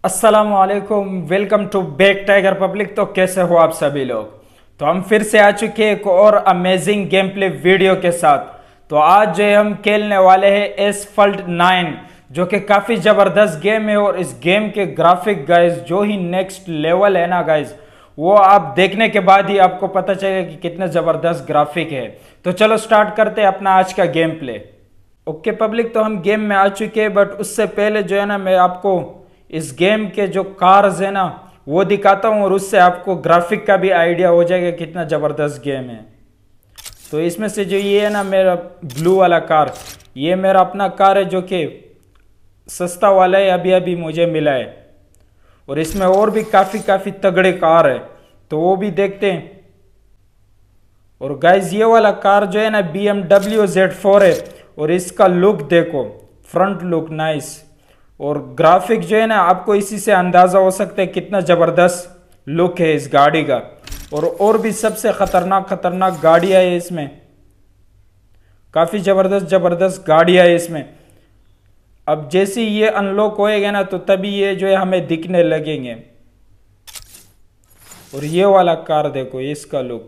अस्सलामुअलैकुम, welcome to back tiger public. तो कैसे हो आप सभी लोग। तो हम फिर से आ चुके हैं एक और अमेजिंग गेम प्ले वीडियो के साथ। तो आज जो है हम खेलने वाले हैं एसफल्ट 9, जो कि काफ़ी ज़बरदस्त गेम है। और इस गेम के ग्राफिक गाइज जो ही नेक्स्ट लेवल है ना गाइज, वो आप देखने के बाद ही आपको पता चलेगा कि कितने ज़बरदस्त ग्राफिक है। तो चलो स्टार्ट करते हैं अपना आज का गेम प्ले। ओके पब्लिक, तो हम गेम में आ चुके हैं, बट उससे पहले जो है ना मैं आपको इस गेम के जो कार्स है ना वो दिखाता हूँ, और उससे आपको ग्राफिक का भी आइडिया हो जाएगा कितना ज़बरदस्त गेम है। तो इसमें से जो ये है ना मेरा ब्लू वाला कार, ये मेरा अपना कार है जो कि सस्ता वाला है, अभी अभी मुझे मिला है। और इसमें और भी काफ़ी तगड़े कार है, तो वो भी देखते हैं। और गाइज ये वाला कार जो है ना BMW Z4 है, और इसका लुक देखो, फ्रंट लुक नाइस। और ग्राफिक जो है ना आपको इसी से अंदाज़ा हो सकता है कितना ज़बरदस्त लुक है इस गाड़ी का। और भी सबसे खतरनाक गाड़ियाँ है इसमें, काफ़ी ज़बरदस्त गाड़ियाँ है इसमें। अब जैसे ये अनलॉक होएगा ना तो तभी ये जो है हमें दिखने लगेंगे। और ये वाला कार देखो, इसका लुक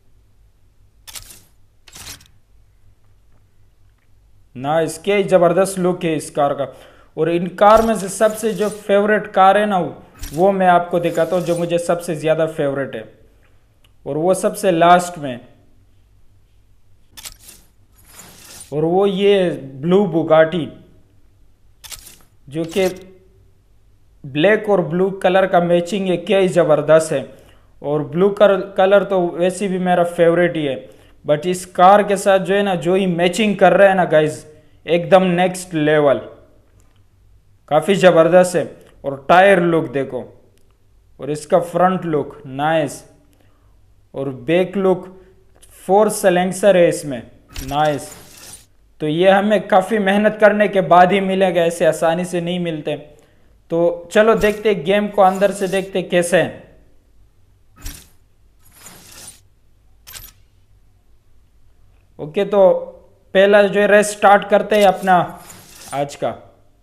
ना, इसके ज़बरदस्त लुक है इस कार का। और इन कार में से सबसे जो फेवरेट कार है ना वो मैं आपको दिखाता हूँ, जो मुझे सबसे ज़्यादा फेवरेट है, और वो सबसे लास्ट में। और वो ये ब्लू बुगाटी, जो कि ब्लैक और ब्लू कलर का मैचिंग है, क्या ही ज़बरदस्त है। और ब्लू कलर तो वैसे भी मेरा फेवरेट ही है, बट इस कार के साथ जो है ना जो ही मैचिंग कर रहा है ना गाइज, एकदम नेक्स्ट लेवल, काफ़ी ज़बरदस्त है। और टायर लुक देखो, और इसका फ्रंट लुक नाइस, और बैक लुक 4 सलेंसर है इसमें, नाइस। तो ये हमें काफ़ी मेहनत करने के बाद ही मिलेगा, ऐसे आसानी से नहीं मिलते। तो चलो देखते गेम को अंदर से देखते कैसे है। ओके, तो पहला जो है रेस स्टार्ट करते हैं अपना आज का।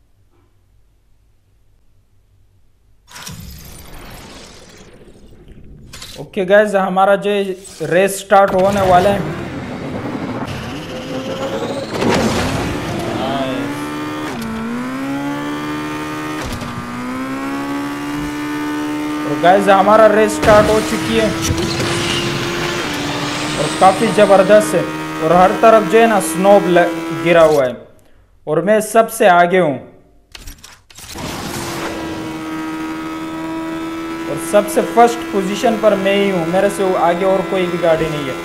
ओके गाइज, हमारा जो रेस स्टार्ट होने वाला है। और गाइज हमारा रेस स्टार्ट हो चुकी है, और काफ़ी ज़बरदस्त है। और हर तरफ जो है ना स्नो गिरा हुआ है, और मैं सबसे आगे हूँ, और सबसे फर्स्ट पोजीशन पर मैं ही हूँ, मेरे से आगे और कोई भी गाड़ी नहीं है।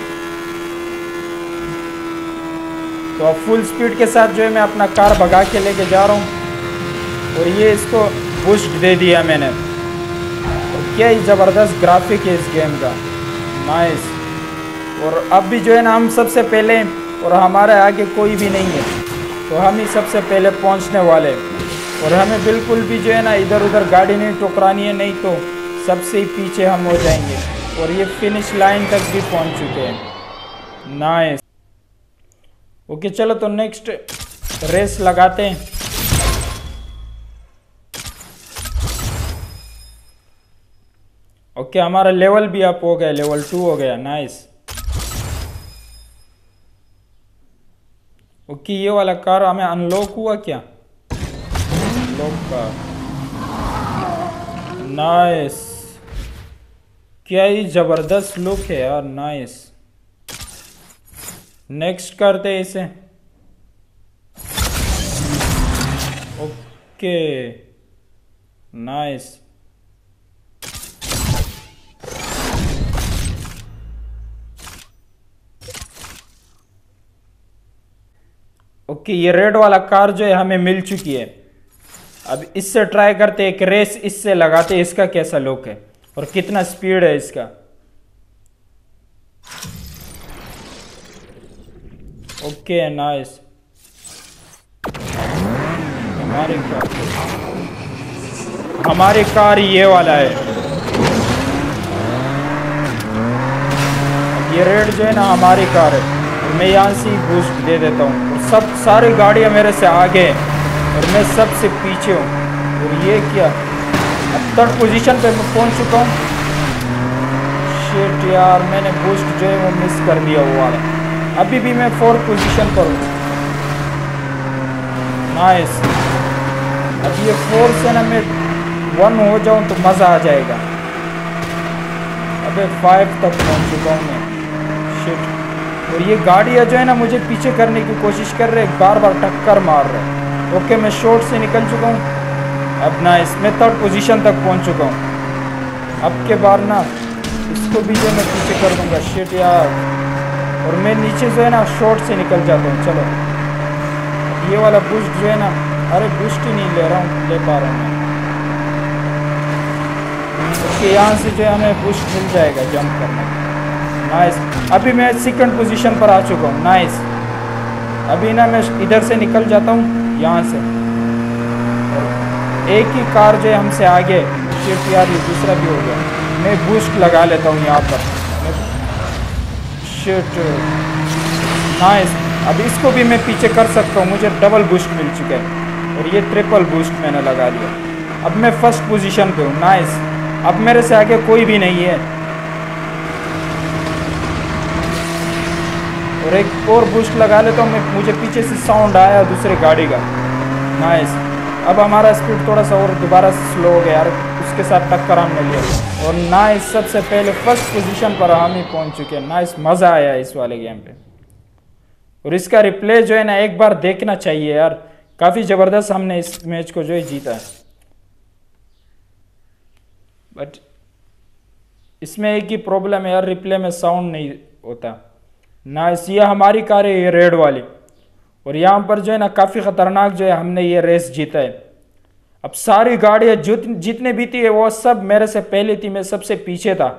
तो अब फुल स्पीड के साथ जो है मैं अपना कार भगा के लेके जा रहा हूँ, और ये इसको बूस्ट दे दिया मैंने। और क्या ही ज़बरदस्त ग्राफिक है इस गेम का, नाइस। और अब भी जो है ना हम सबसे पहले, और हमारे आगे कोई भी नहीं है, तो हम ही सबसे पहले पहुँचने वाले हैं। और हमें बिल्कुल भी जो है ना इधर उधर गाड़ी नहीं टकरानी है, नहीं तो सबसे ही पीछे हम हो जाएंगे। और ये फिनिश लाइन तक भी पहुंच चुके हैं, नाइस। ओके चलो, तो नेक्स्ट रेस लगाते हैं। ओके, हमारा लेवल भी अप हो गया, लेवल 2 हो गया, नाइस। ओके, ये वाला कार हमें अनलॉक हुआ क्या? अनलॉक का, नाइस। क्या ही जबरदस्त लुक है यार, नाइस। नेक्स्ट करते हैं इसे। Okay, nice. ओके, ये रेड वाला कार जो है हमें मिल चुकी है। अब इससे ट्राई करते हैं, एक रेस इससे लगाते हैं, इसका कैसा लुक है और कितना स्पीड है इसका। Okay, nice. हमारी कार ये वाला है। ये रेड जो है ना हमारी कार है, और मैं यहाँ से ही बूस्ट दे देता हूँ। और सब सारी गाड़ियाँ मेरे से आगे हैं, और मैं सबसे पीछे हूँ। और ये क्या, अब थर्ड पोजीशन पे मैं पहुंच चुका हूँ। शिट यार, मैंने बूस्ट जो है वो मिस कर दिया वो वाला। अभी भी मैं फोर्थ पोजीशन पर हूँ। नाइस। अब ये 4 से ना मैं 1 हो जाऊँ तो मज़ा आ जाएगा। अबे 5 तक पहुँच चुका हूँ मैं। शिट। और ये गाड़ियाँ जो है ना मुझे पीछे करने की कोशिश कर रहे, बार बार टक्कर मार रहे। ओके, मैं शॉर्ट से निकल चुका हूँ। अब नाइस, मैं थर्ड पोजीशन तक पहुँच चुका हूँ। अब के बार ना इसको भी जो मैं पीछे कर दूँगा। शिट यार। और मैं नीचे जो है ना शॉर्ट से निकल जाता हूँ। चलो, ये वाला बूस्ट जो है ना, अरे बूस्ट ही नहीं ले रहा हूँ, ले पा रहा हूँ मैं। ओके, यहाँ से जो है हमें बूस्ट मिल जाएगा जंप करने का। नाइस। अभी मैं सेकंड पोजीशन पर आ चुका हूँ। नाइस। अभी ना मैं इधर से निकल जाता हूँ यहाँ से। एक ही कार जो है हमसे आगे। शिट यार, ये दूसरा भी हो गया। मैं बूस्ट लगा लेता हूँ यहाँ पर। शिट। नाइस। अब इसको भी मैं पीछे कर सकता हूँ, मुझे डबल बूस्ट मिल चुका है और ये ट्रिपल बूस्ट मैंने लगा लिया। अब मैं फर्स्ट पोजीशन पे हूँ। नाइस। अब मेरे से आगे कोई भी नहीं है और एक और बूस्ट लगा लेता हूँ मैं। मुझे पीछे से साउंड आया दूसरे गाड़ी का। नाइस। अब हमारा स्पीड थोड़ा सा और दोबारा स्लो हो गया यार, उसके साथ टक्कर हमने लिया। और नाइस, सबसे पहले फर्स्ट पोजीशन पर हम ही पहुँच चुके हैं। नाइस, मज़ा आया इस वाले गेम पे। और इसका रिप्ले जो है ना एक बार देखना चाहिए यार, काफ़ी ज़बरदस्त हमने इस मैच को जो है जीता है। बट इसमें एक ही प्रॉब्लम है यार, रिप्ले में साउंड नहीं होता। नाइस, ये हमारी कार है, ये रेड वाली। और यहाँ पर जो है ना काफ़ी ख़तरनाक जो है हमने ये रेस जीता है। अब सारी गाड़ियाँ जितने भी थी वो सब मेरे से पहले थी, मैं सबसे पीछे था।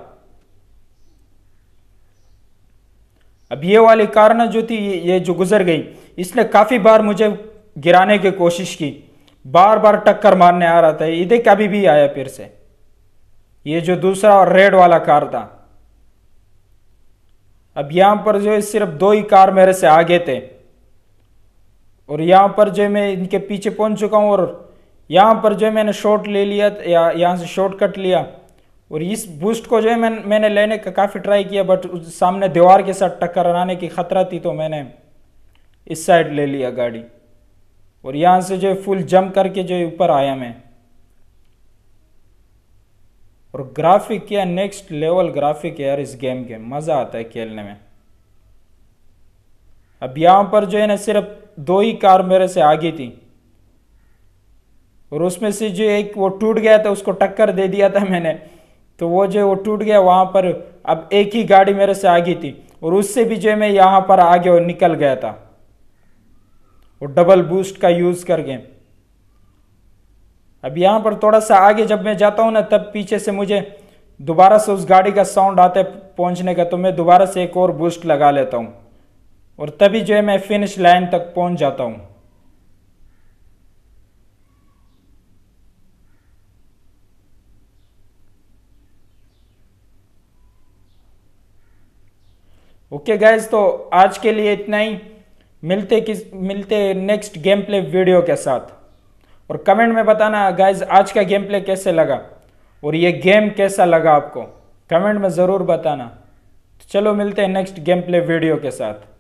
अब ये वाली कार ना जो थी, ये जो गुजर गई, इसने काफ़ी बार मुझे गिराने की कोशिश की, बार बार टक्कर मारने आ रहा था। ये देख अभी भी आया फिर से, ये जो दूसरा रेड वाला कार था। अब यहां पर जो है सिर्फ 2 ही कार मेरे से आगे थे और यहां पर जो मैं इनके पीछे पहुंच चुका हूं। और यहां पर जो मैंने शॉर्ट ले लिया या यहां से शॉर्टकट लिया। और इस बूस्ट को जो है मैंने लेने का काफ़ी ट्राई किया, बट सामने दीवार के साथ टक्कर आने की खतरा थी, तो मैंने इस साइड ले लिया गाड़ी। और यहाँ से जो है फुल जंप करके जो है ऊपर आया मैं। और ग्राफिक क्या नेक्स्ट लेवल ग्राफिक है यार इस गेम के, मज़ा आता है खेलने में। अब यहाँ पर जो है ना सिर्फ 2 ही कार मेरे से आगे थी और उसमें से जो एक वो टूट गया था, उसको टक्कर दे दिया था मैंने, तो वो जो वो टूट गया वहां पर। अब एक ही गाड़ी मेरे से आगे थी और उससे भी जो मैं यहां पर आगे और निकल गया था और डबल बूस्ट का यूज करके। अब यहां पर थोड़ा सा आगे जब मैं जाता हूं ना, तब पीछे से मुझे दोबारा से उस गाड़ी का साउंड आता है पहुंचने का, तो मैं दोबारा से एक और बूस्ट लगा लेता हूं और तभी जो है मैं फिनिश लाइन तक पहुंच जाता हूं। ओके गाइज, तो आज के लिए इतना ही। मिलते नेक्स्ट गेम प्ले वीडियो के साथ। और कमेंट में बताना गाइज आज का गेम प्ले कैसे लगा और ये गेम कैसा लगा आपको, कमेंट में ज़रूर बताना। तो चलो मिलते हैं नेक्स्ट गेम प्ले वीडियो के साथ।